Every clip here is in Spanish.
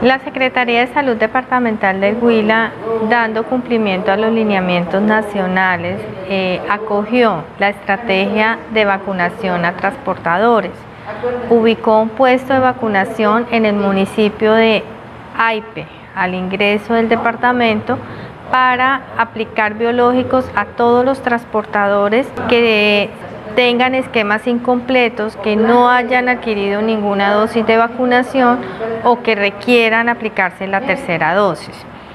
La Secretaría de Salud Departamental del Huila, dando cumplimiento a los lineamientos nacionales, acogió la estrategia de vacunación a transportadores. Ubicó un puesto de vacunación en el municipio de Aipe, al ingreso del departamento, para aplicar biológicos a todos los transportadores que tengan esquemas incompletos, que no hayan adquirido ninguna dosis de vacunación o que requieran aplicarse la tercera dosis.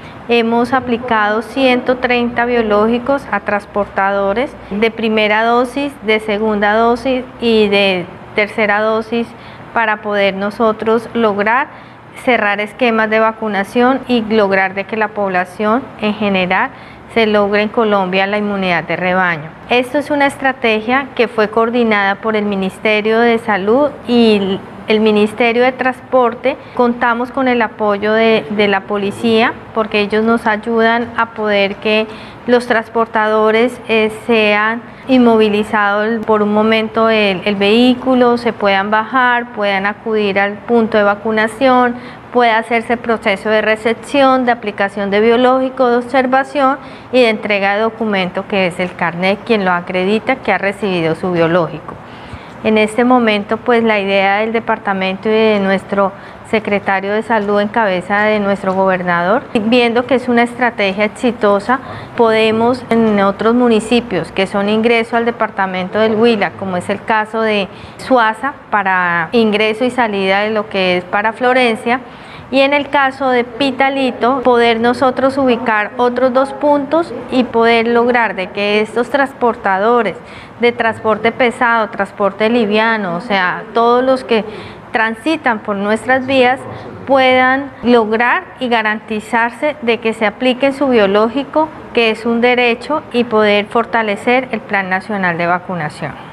Hemos aplicado 130 biológicos a transportadores de primera dosis, de segunda dosis y de tercera dosis para poder nosotros lograr cerrar esquemas de vacunación y lograr de que la población en general se logre en Colombia la inmunidad de rebaño. Esto es una estrategia que fue coordinada por el Ministerio de Salud y el Ministerio de Transporte. Contamos con el apoyo de la policía, porque ellos nos ayudan a poder que los transportadores sean inmovilizados por un momento el vehículo, se puedan bajar, puedan acudir al punto de vacunación, pueda hacerse el proceso de recepción, de aplicación de biológico, de observación y de entrega de documento, que es el carnet quien lo acredita que ha recibido su biológico. En este momento, pues la idea del departamento y de nuestro secretario de Salud en cabeza de nuestro gobernador, viendo que es una estrategia exitosa, podemos en otros municipios que son ingreso al departamento del Huila, como es el caso de Suaza, para ingreso y salida de lo que es para Florencia, y en el caso de Pitalito, poder nosotros ubicar otros 2 puntos y poder lograr de que estos transportadores de transporte pesado, transporte liviano, o sea, todos los que transitan por nuestras vías, puedan lograr y garantizarse de que se aplique su biológico, que es un derecho, y poder fortalecer el Plan Nacional de Vacunación.